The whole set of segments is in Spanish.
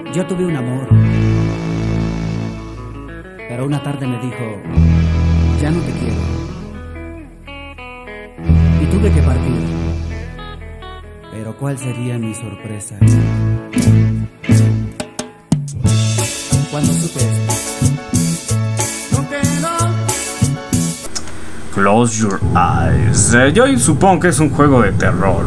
Yo tuve un amor, pero una tarde me dijo, ya no te quiero. Y tuve que partir. Pero ¿cuál sería mi sorpresa cuando supe esto? Close Your Eyes. Yo supongo que es un juego de terror.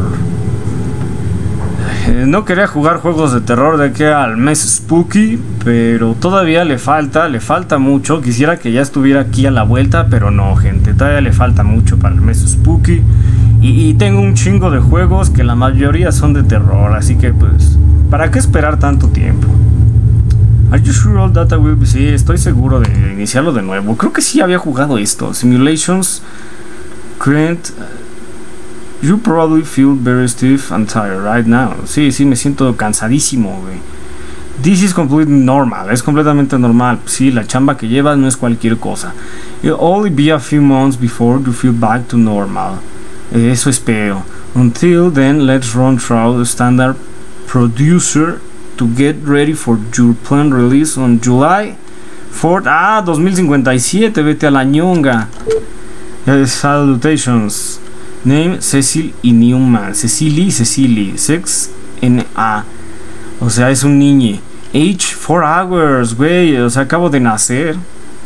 No quería jugar juegos de terror de aquí al mes Spooky, pero todavía le falta mucho. Quisiera que ya estuviera aquí a la vuelta, pero no, gente, todavía le falta mucho para el mes Spooky. Y tengo un chingo de juegos que la mayoría son de terror, así que pues, ¿para qué esperar tanto tiempo? Are you sure all data will be... Sí, estoy seguro de iniciarlo de nuevo. Creo que sí había jugado esto. Simulations create... You probably feel very stiff and tired right now. Sí, me siento cansadísimo, güey. This is completely normal. Es completamente normal. Sí, la chamba que llevas no es cualquier cosa. It'll only be a few months before you feel back to normal. Eso espero. Until then, let's run through the standard producer to get ready for your planned release on July 4th. 2057, vete a la ñonga. Salutations. Name Cecil y Newman. Cecily, Sex N-A. O sea, es un niño. Age 4 hours, güey. O sea, acabo de nacer.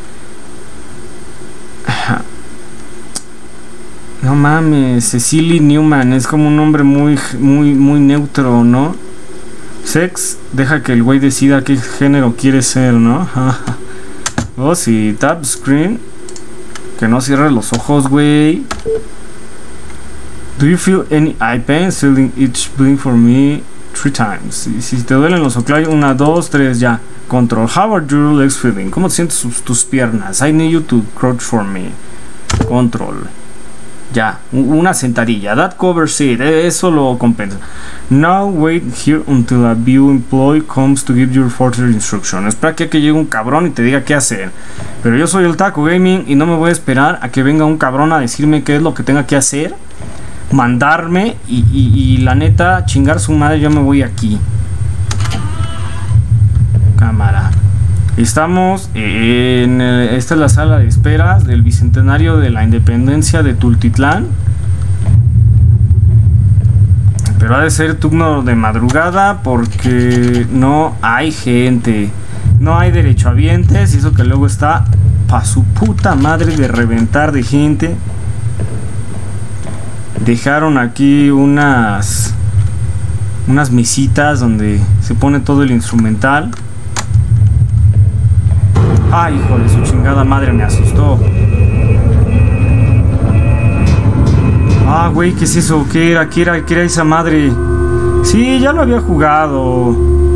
No mames, Cecily Newman. Es como un nombre muy neutro, ¿no? Sex, deja que el güey decida qué género quiere ser, ¿no? Oh, sí, tap screen. Que no cierre los ojos, güey. Do you feel any eye pain? Feeling each blink for me 3 times. Si te duelen los ojos, 1, 2, 3, ya. Control. How are your legs feeling? ¿Cómo te sientes tus piernas? I need you to crouch for me. Control. Ya, una sentadilla. That covers it. Eso lo compensa. Now wait here until a view employee comes to give you further instruction. Espera que llegue un cabrón y te diga qué hacer. Pero yo soy el Taco Gaming y no me voy a esperar a que venga un cabrón a decirme qué es lo que tenga que hacer, mandarme y la neta chingar su madre. Yo me voy aquí. Cámara. Estamos en esta es la sala de esperas del bicentenario de la independencia de Tultitlán. Pero ha de ser turno de madrugada porque no hay gente. No hay derechohabientes. Y eso que luego está pa' su puta madre de reventar de gente. Dejaron aquí unas mesitas donde se pone todo el instrumental. Ay, hijo de su chingada madre, me asustó. Güey, ¿qué es eso? ¿Qué era esa madre? Sí, ya lo había jugado.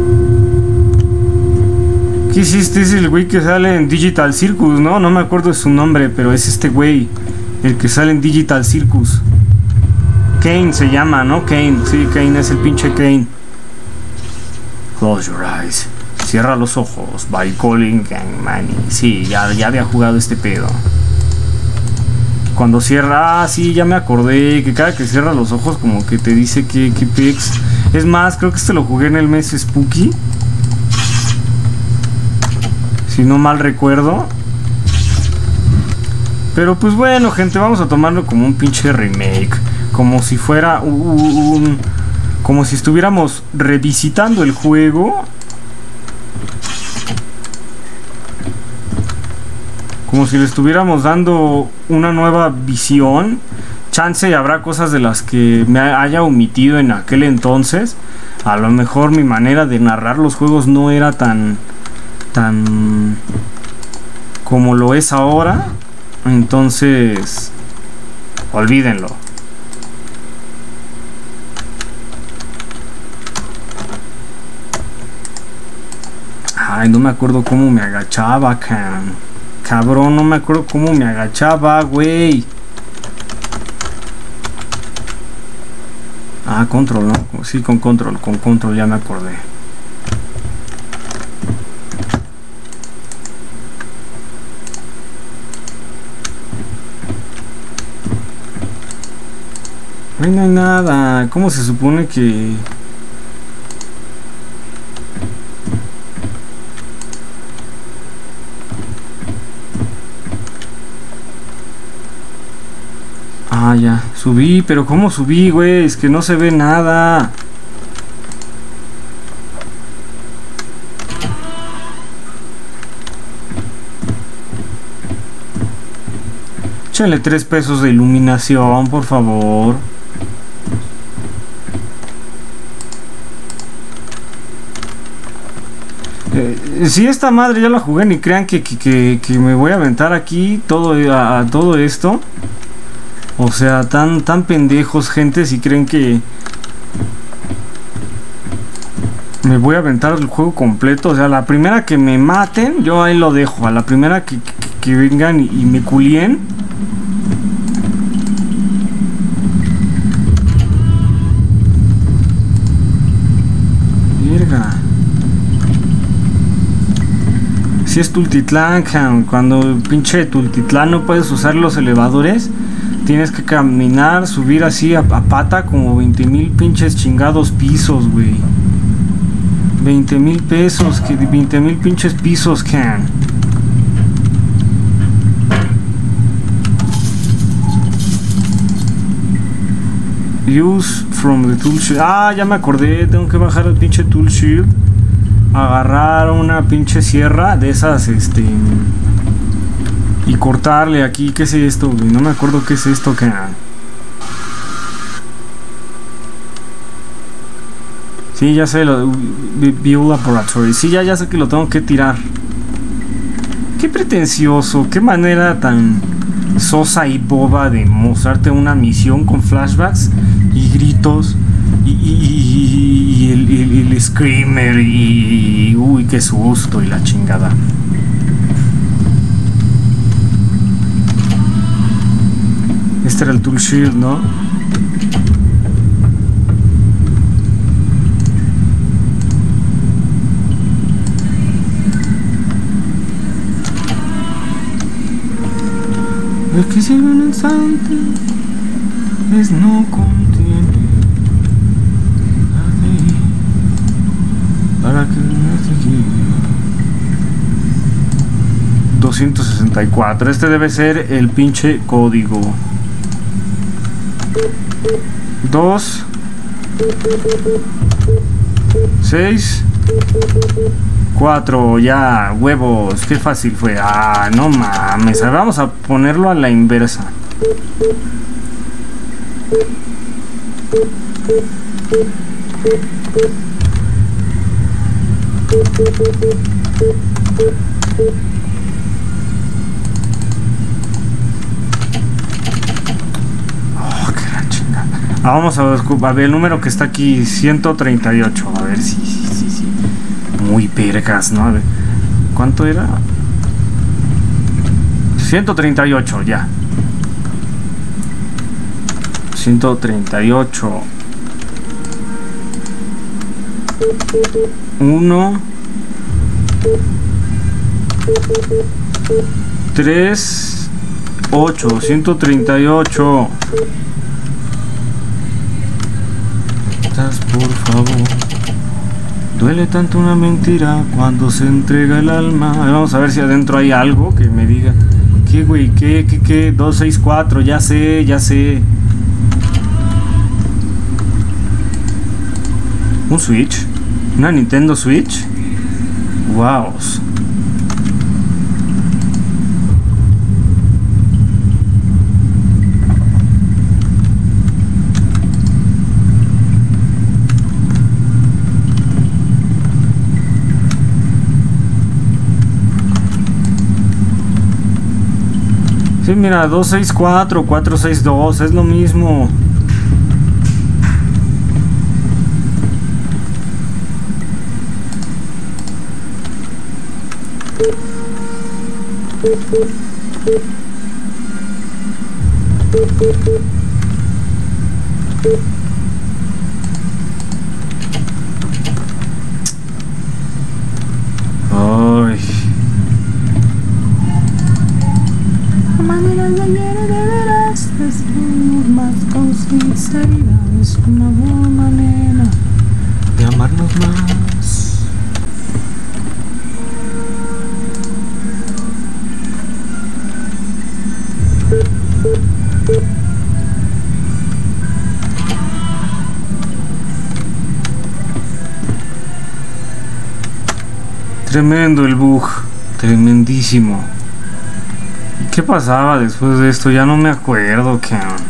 ¿Qué hiciste? Es el güey que sale en Digital Circus, ¿no? No me acuerdo de su nombre, pero es este güey, el que sale en Digital Circus. Kane se llama, ¿no? Kane, sí, Kane es el pinche Kane. Close your eyes. Cierra los ojos. By Colin Gangmani. Sí, ya había jugado este pedo. Cuando cierra... sí, ya me acordé. Que cada que cierra los ojos como que te dice que pex. Es más, creo que este lo jugué en el mes Spooky. Si no mal recuerdo. Pero pues bueno, gente, vamos a tomarlo como un pinche remake. Como si fuera como si estuviéramos revisitando el juego. Como si le estuviéramos dando una nueva visión. Chance y habrá cosas de las que me haya omitido en aquel entonces. A lo mejor mi manera de narrar los juegos no era tan como lo es ahora. Entonces, olvídenlo. Ay, no me acuerdo cómo me agachaba, cabrón, no me acuerdo cómo me agachaba, güey. Control, ¿no? Sí, con control ya me acordé. No hay nada. ¿Cómo se supone que...? Ah, ya, subí, pero ¿cómo subí, güey? Es que no se ve nada. Échenle 3 pesos de iluminación, por favor. Si esta madre ya la jugué, ni crean que me voy a aventar aquí a todo esto. O sea, tan pendejos, gente, si creen que me voy a aventar el juego completo. O sea, la primera que me maten, yo ahí lo dejo. A la primera que vengan y me culien. Verga. Si es Tultitlán, cuando pinche Tultitlán no puedes usar los elevadores, tienes que caminar, subir así a pata como 20,000 pinches chingados pisos, güey. 20,000 pesos, 20,000 pinches pisos, can. Use from the tool shield. Ah, ya me acordé, tengo que bajar el pinche tool shield. Agarrar una pinche sierra de esas, y cortarle aquí. ¿Qué es esto, güey? No me acuerdo qué es esto, que... Sí, ya sé, View Laboratory. Sí, ya sé que lo tengo que tirar. Qué pretencioso, qué manera tan sosa y boba de mostrarte una misión con flashbacks y gritos. Y el screamer y uy, qué susto y la chingada. Este era el tool shield, ¿no? El que sirve un instante es no contiene. Para que 264. Este debe ser el pinche código. 2 6 4. Ya, huevos, qué fácil fue. Ah, no mames. Vamos a ponerlo a la inversa. Oh, qué la chingada. Vamos a ver el número que está aquí, 138. A ver si. Muy percas, ¿no? A ver, ¿cuánto era? 138, ya. 138. 1 3 8. 138. Por favor. Duele tanto una mentira cuando se entrega el alma. Vamos a ver si adentro hay algo que me diga. ¿Qué, güey? ¿Qué? 264, ya sé. ¿Un Switch? ¿Una Nintendo Switch? Wow. Sí, mira, 264, 462, es lo mismo. Ay. Manera de ayer deberás decirnos más con sinceridad. Es una buena manera de amarnos más. Tremendo el bug, tremendísimo. ¿Qué pasaba después de esto? Ya no me acuerdo, cabrón.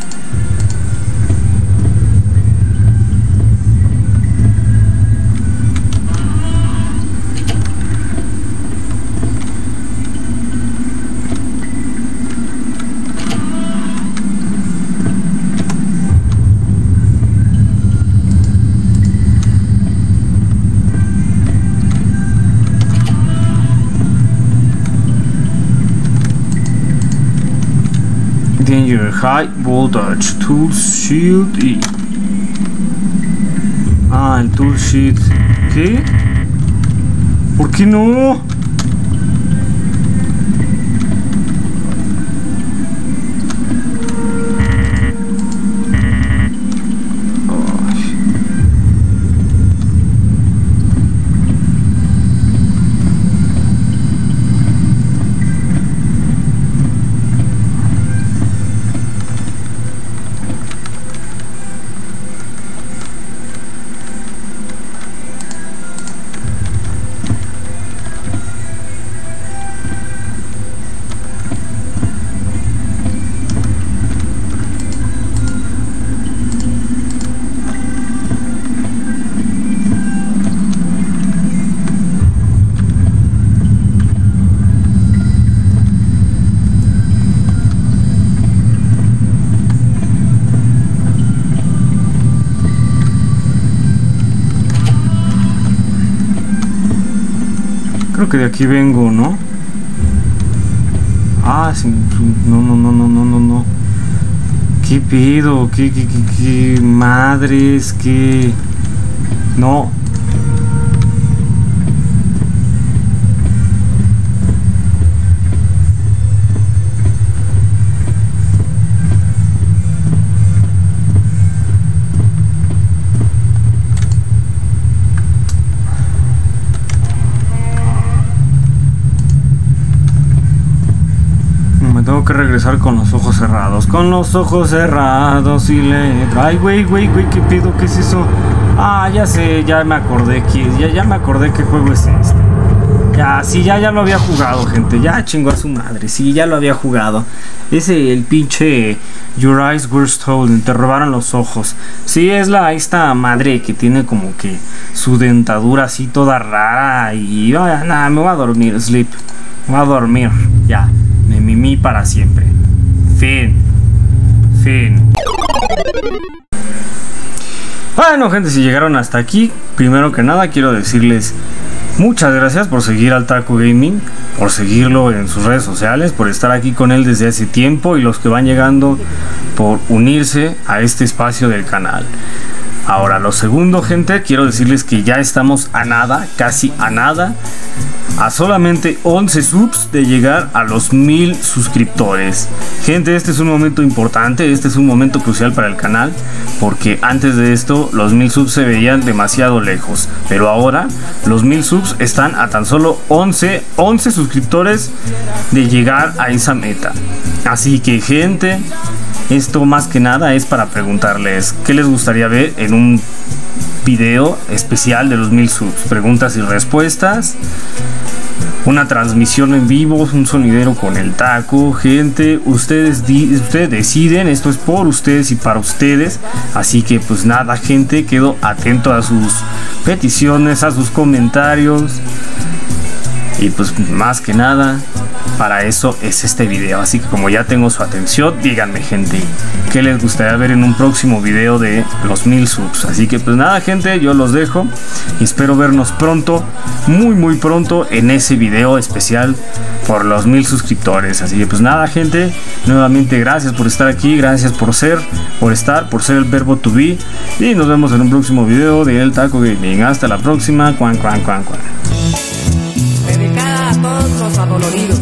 Danger, High Voltage, Tool Shield y... Ah, el Tool Shield. ¿Qué? ¿Por qué no? Creo que de aquí vengo, ¿no? Ah, sí, no. ¿Qué pedo? ¿Qué madres? ¿Qué? No. Tengo que regresar con los ojos cerrados. Con los ojos cerrados y le... Ay, güey, ¿qué pedo? ¿Qué es eso? Ah, ya sé, ya me acordé ya me acordé qué juego es este. Ya, sí, ya lo había jugado, gente. Ya chingó a su madre. Sí, ya lo había jugado. Ese, el pinche Your Eyes Were Stolen. Te robaron los ojos. Sí, es esta madre que tiene como que su dentadura así toda rara. Y nada, me voy a dormir, sleep. Me voy a dormir, ya. Me mimí para siempre. Fin. Bueno, gente, si llegaron hasta aquí, primero que nada quiero decirles muchas gracias por seguir al Taco Gaming, por seguirlo en sus redes sociales, por estar aquí con él desde hace tiempo y los que van llegando por unirse a este espacio del canal. Ahora, lo segundo, gente, quiero decirles que ya estamos a nada, casi a nada, a solamente 11 subs de llegar a los 1000 suscriptores. Gente, este es un momento importante, este es un momento crucial para el canal, porque antes de esto los 1000 subs se veían demasiado lejos, pero ahora los 1000 subs están a tan solo 11 suscriptores de llegar a esa meta. Así que, gente, esto más que nada es para preguntarles qué les gustaría ver en un video especial de los 1000 subs. Preguntas y respuestas, una transmisión en vivo, un sonidero con el Taco. Gente, ustedes deciden, esto es por ustedes y para ustedes. Así que pues nada, gente, quedo atento a sus peticiones, a sus comentarios. Y pues más que nada, para eso es este video. Así que como ya tengo su atención, díganme, gente, qué les gustaría ver en un próximo video de los 1000 subs. Así que pues nada, gente, yo los dejo y espero vernos pronto, muy pronto, en ese video especial por los 1000 suscriptores. Así que pues nada, gente, nuevamente gracias por estar aquí, gracias por ser el verbo to be, y nos vemos en un próximo video de El Taco Gaming. Hasta la próxima. Dedicada a todos los adoloridos.